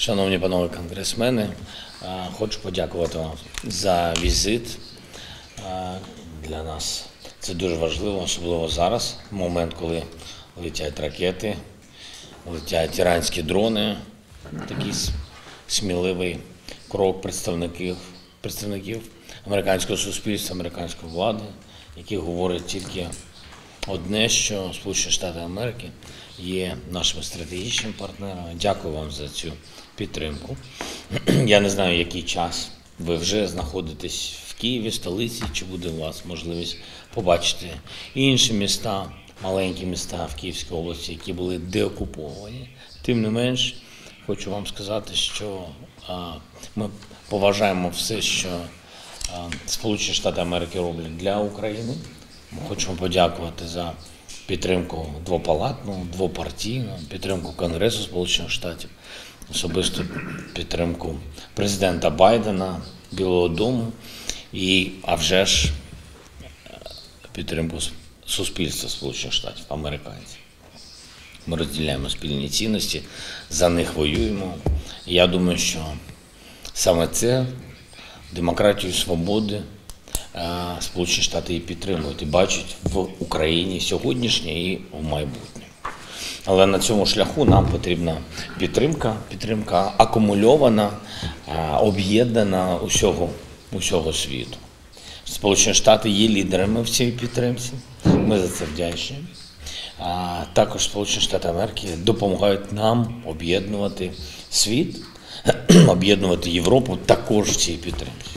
Шановні панове конгресмени, хочу подякувати вам за візит. Для нас це дуже важливо, особливо зараз, в момент, коли летять ракети, летять іранські дрони. Такий сміливий крок представників американського суспільства, американської влади, які говорять тільки одне, що Сполучені Штати Америки є нашими стратегічними партнерами. Дякую вам за цю підтримку. Я не знаю, який час ви вже знаходитесь в Києві, столиці, чи буде у вас можливість побачити інші міста, маленькі міста в Київській області, які були деокуповані. Тим не менш, хочу вам сказати, що ми поважаємо все, що Сполучені Штати Америки роблять для України. Ми хочемо подякувати за підтримку двопалатну, двопартійну, підтримку Конгресу Сполучених Штатів, особисту підтримку президента Байдена, Білого дому а вже ж підтримку суспільства Сполучених Штатів, американців. Ми розділяємо спільні цінності, за них воюємо. Я думаю, що саме це, демократію, свободи, Сполучені Штати її підтримують і бачать в Україні сьогоднішнє і в майбутнє. Але на цьому шляху нам потрібна підтримка акумульована, об'єднана усього світу. Сполучені Штати є лідерами в цій підтримці, ми за це вдячні. Також Сполучені Штати Америки допомагають нам об'єднувати світ, об'єднувати Європу також в цій підтримці.